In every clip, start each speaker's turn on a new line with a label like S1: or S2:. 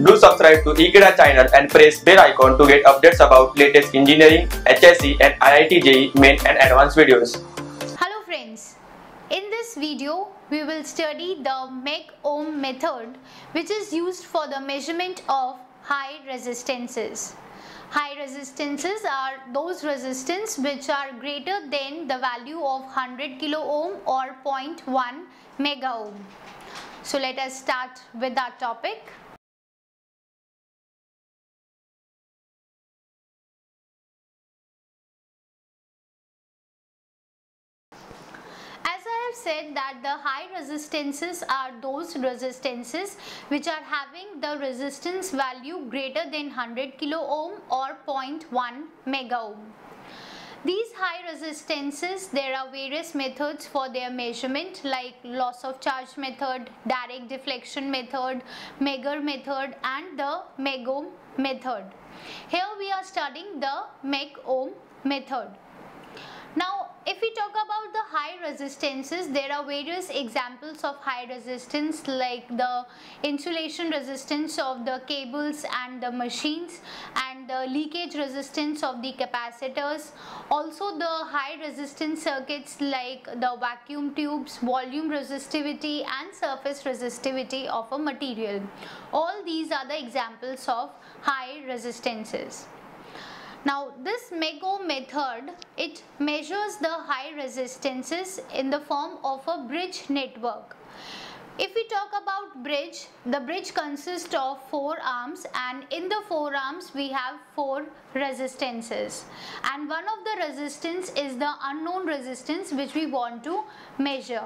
S1: Do subscribe to Ekeeda channel and press bell icon to get updates about latest engineering, HSC and IIT JEE main and advanced videos.
S2: Hello friends, in this video we will study the Meg-Ohm method, which is used for the measurement of high resistances. High resistances are those resistance which are greater than the value of 100 kilo ohm or 0.1 mega ohm. So let us start with our topic. As I have said that the high resistances are those resistances which are having the resistance value greater than 100 kilo ohm or 0.1 mega ohm. These high resistances, there are various methods for their measurement like loss of charge method, direct deflection method, Megger method and the Meg-Ohm method. Here we are studying the Meg-Ohm method. Now, if we talk about the high resistances, there are various examples of high resistance like the insulation resistance of the cables and the machines and the leakage resistance of the capacitors. Also the high resistance circuits like the vacuum tubes, volume resistivity and surface resistivity of a material. All these are the examples of high resistances. Now this Meg-Ohm method, it measures the high resistances in the form of a bridge network. If we talk about bridge, the bridge consists of 4 arms and in the 4 arms we have 4 resistances, and one of the resistance is the unknown resistance which we want to measure.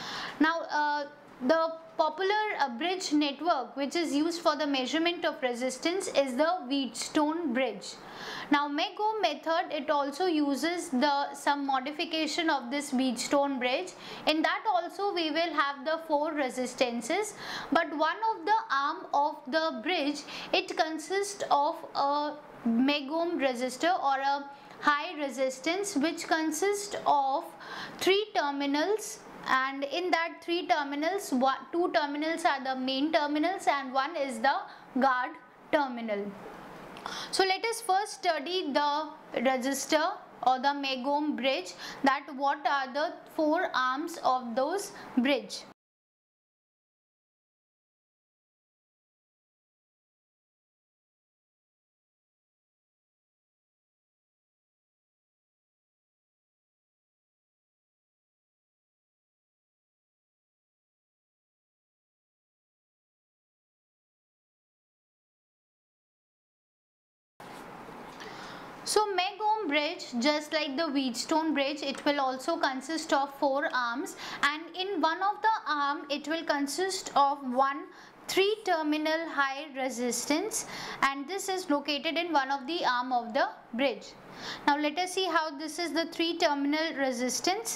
S2: Now the popular bridge network which is used for the measurement of resistance is the Wheatstone bridge. Now Meg-Ohm method, it also uses some modification of this Wheatstone bridge. In that also we will have the 4 resistances, but one of the arm of the bridge, it consists of a Meg-Ohm resistor or a high resistance which consists of 3 terminals, and in that 3 terminals, 2 terminals are the main terminals and 1 is the guard terminal. So let us first study the resistor or the Meg-Ohm bridge, that what are the 4 arms of those bridge. So Meg-Ohm bridge, just like the Wheatstone bridge, it will also consist of 4 arms, and in one of the arm it will consist of one 3 terminal high resistance, and this is located in one of the arm of the bridge. Now let us see how this is the 3 terminal resistance.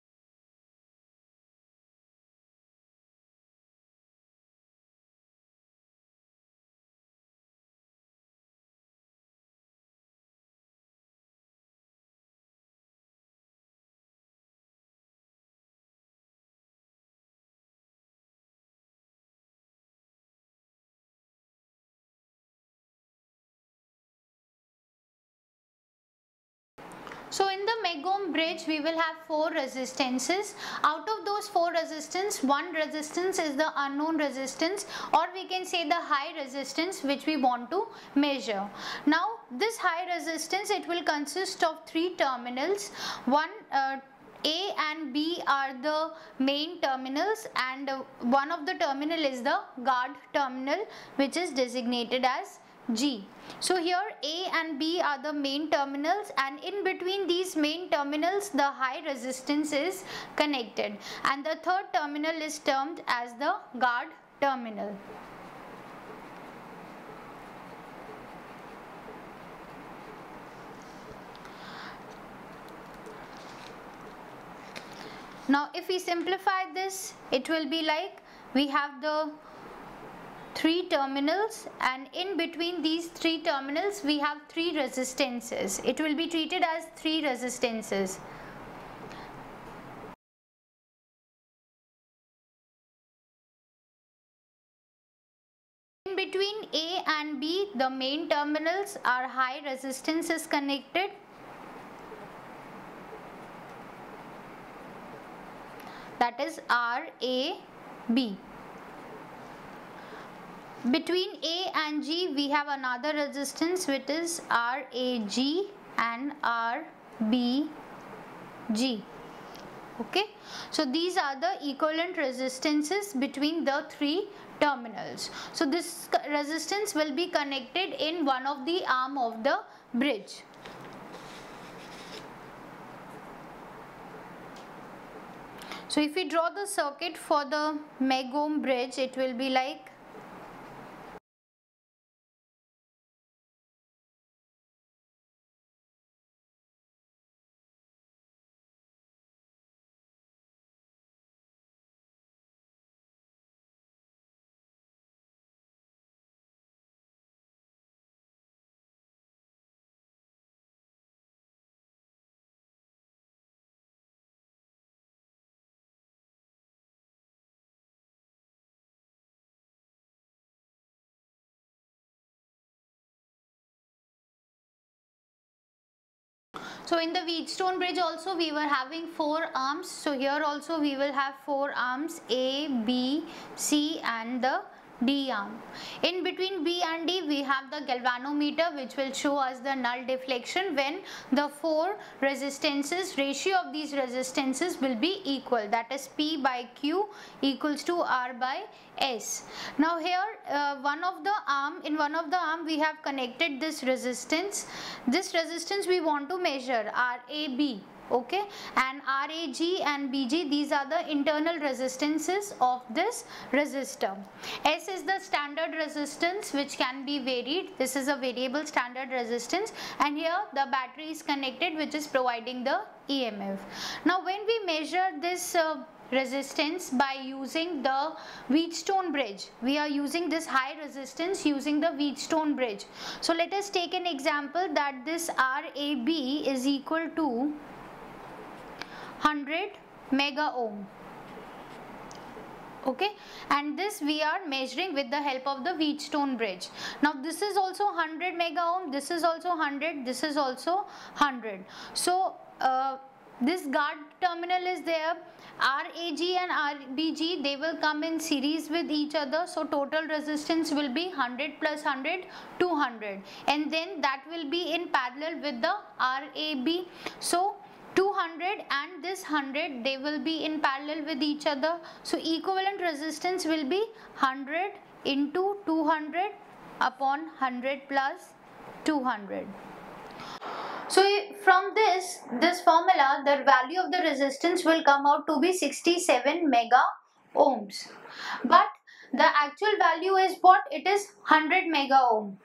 S2: So in the Meg-Ohm bridge we will have 4 resistances. Out of those 4 resistance, one resistance is the unknown resistance, or we can say the high resistance which we want to measure. Now this high resistance, it will consist of 3 terminals. One A and B are the main terminals, and one of the terminal is the guard terminal which is designated as G. So here A and B are the main terminals, and in between these main terminals the high resistance is connected, and the third terminal is termed as the guard terminal. Now if we simplify this, it will be like we have the 3 terminals, and in between these 3 terminals we have 3 resistances. It will be treated as 3 resistances. In between A and B, the main terminals, are high resistance is connected. That is RAB. Between A and G we have another resistance which is RAG and RBG. Okay, so these are the equivalent resistances between the three terminals. So this resistance will be connected in one of the arm of the bridge. So if we draw the circuit for the meg-ohm bridge, it will be like so in the Wheatstone bridge also we were having 4 arms. So here also we will have 4 arms, A, B, C and the D arm. In between B and D we have the galvanometer which will show us the null deflection when the 4 resistances, ratio of these resistances will be equal, that is P by Q equals to R by S. Now here in one of the arm we have connected this resistance. This resistance we want to measure RAB. Okay, and RAG and BG, these are the internal resistances of this resistor. S is the standard resistance which can be varied. This is a variable standard resistance, and here the battery is connected which is providing the EMF. Now when we measure this resistance by using the Wheatstone bridge, we are using this high resistance using the Wheatstone bridge. So let us take an example that this RAB is equal to 100 mega ohm. Okay, and this we are measuring with the help of the Wheatstone bridge. Now this is also 100 mega ohm, this is also 100, this is also 100. So this guard terminal is there, RAG and RBG, they will come in series with each other. So total resistance will be 100 plus 100, 200, and then that will be in parallel with the RAB. So 200 and this 100, they will be in parallel with each other. So equivalent resistance will be 100 into 200 upon 100 plus 200. So from this formula, the value of the resistance will come out to be 67 mega ohms. But the actual value is what? It is 100 mega ohm.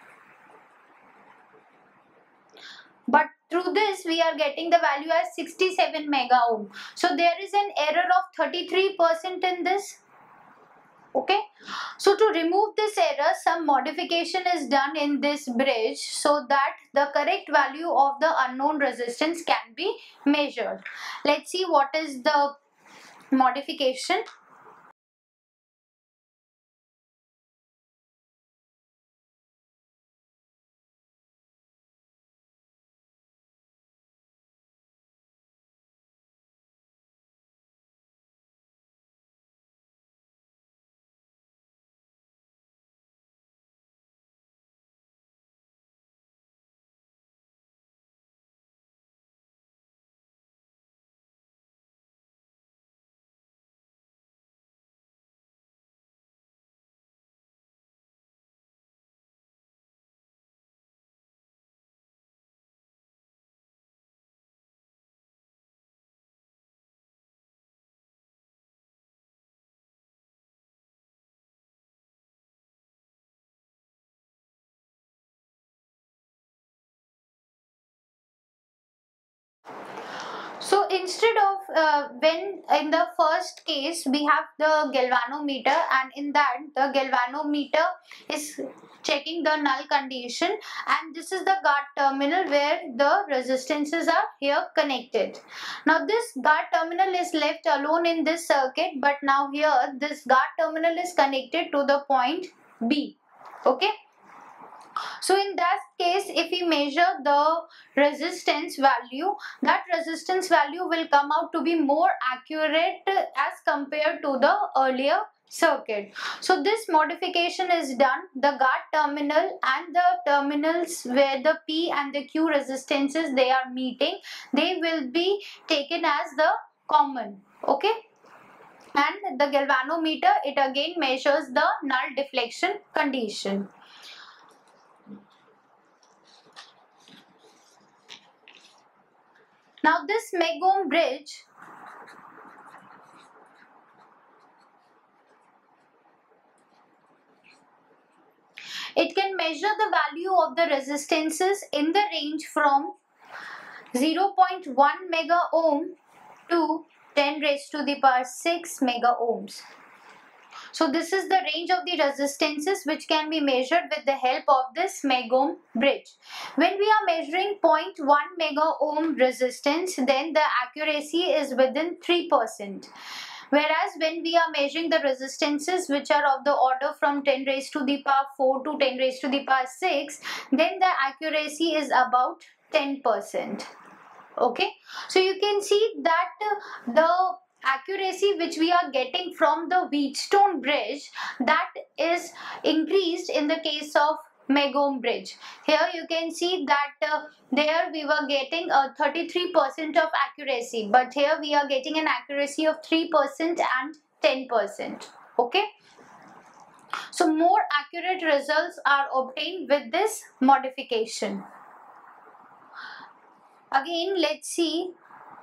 S2: But through this we are getting the value as 67 mega ohm. So there is an error of 33% in this. Okay, so to remove this error, some modification is done in this bridge so that the correct value of the unknown resistance can be measured. Let's see what is the modification. So instead of when in the first case we have the galvanometer, and in that the galvanometer is checking the null condition, and this is the guard terminal where the resistances are here connected. Now this guard terminal is left alone in this circuit, but now here this guard terminal is connected to the point B. Okay. So in that case, if we measure the resistance value, that resistance value will come out to be more accurate as compared to the earlier circuit. So this modification is done. The guard terminal and the terminals where the P and the Q resistances they are meeting, they will be taken as the common. Okay. And the galvanometer, it again measures the null deflection condition. Now this Megohm bridge, it can measure the value of the resistances in the range from 0.1 mega ohm to 10 raised to the power 6 mega ohms. So this is the range of the resistances which can be measured with the help of this Megohm bridge. When we are measuring 0.1 mega ohm resistance, then the accuracy is within 3%. Whereas when we are measuring the resistances which are of the order from 10 raised to the power 4 to 10 raised to the power 6, then the accuracy is about 10%. Okay, so you can see that the accuracy which we are getting from the Wheatstone bridge, that is increased in the case of Megohm bridge. Here you can see that there we were getting a 33% of accuracy, but here we are getting an accuracy of 3% and 10%. Okay, so more accurate results are obtained with this modification. Again, let's see.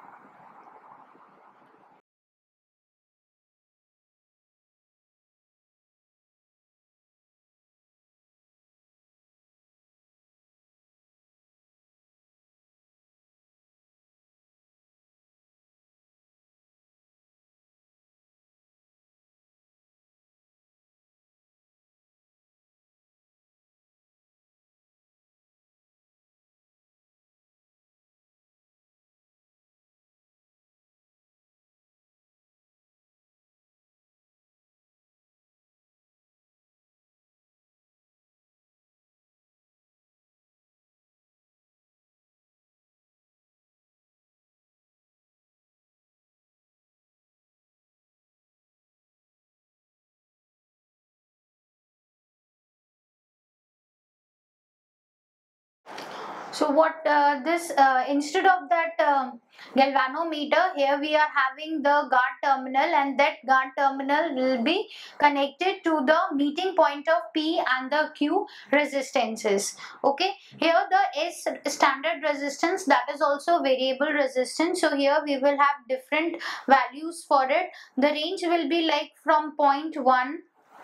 S2: So what this instead of that galvanometer, here we are having the guard terminal, and that guard terminal will be connected to the meeting point of P and the Q resistances. Okay, here the S standard resistance, that is also variable resistance. So here we will have different values for it. The range will be like from 0.1,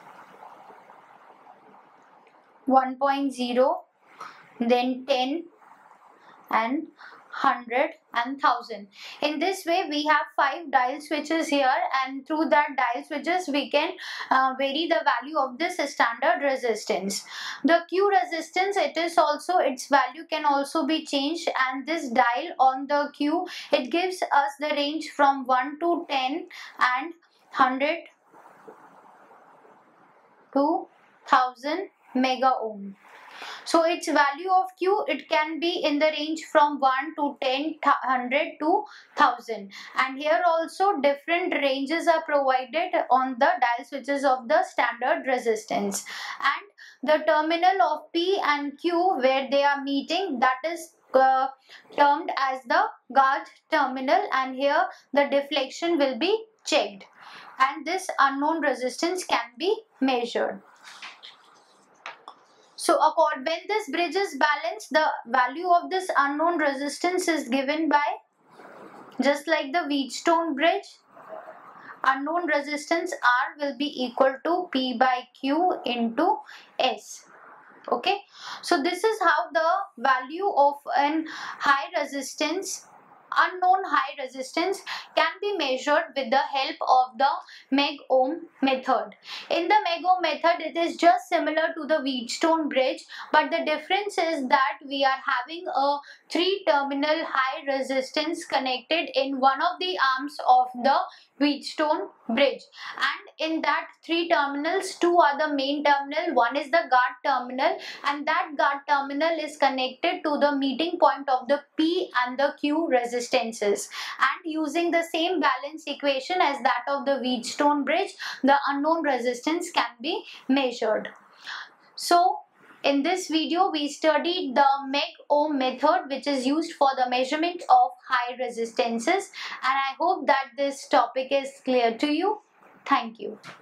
S2: 1.0, then 10 and 100 and 1000. In this way we have 5 dial switches here, and through that dial switches we can vary the value of this standard resistance. The Q resistance, it is also, its value can also be changed, and this dial on the Q, it gives us the range from 1 to 10 and 100 to 1000 mega ohm. So its value of Q, it can be in the range from 1 to 10, 100 to 1000. And here also different ranges are provided on the dial switches of the standard resistance. And the terminal of P and Q where they are meeting, that is termed as the guard terminal, and here the deflection will be checked, and this unknown resistance can be measured. So when this bridge is balanced, the value of this unknown resistance is given by, just like the Wheatstone bridge, unknown resistance R will be equal to P by Q into S. Okay, so this is how the value of an high resistance unknown high resistance can be measured with the help of the Meg-Ohm method. In the Meg-Ohm method, it is just similar to the Wheatstone bridge, but the difference is that we are having a 3-terminal high resistance connected in one of the arms of the Wheatstone bridge, and in that 3 terminals, 2 are the main terminal, one is the guard terminal, and that guard terminal is connected to the meeting point of the P and the Q resistances, and using the same balance equation as that of the Wheatstone bridge, the unknown resistance can be measured. So in this video, we studied the Meg-Ohm method, which is used for the measurement of high resistances, and I hope that this topic is clear to you. Thank you.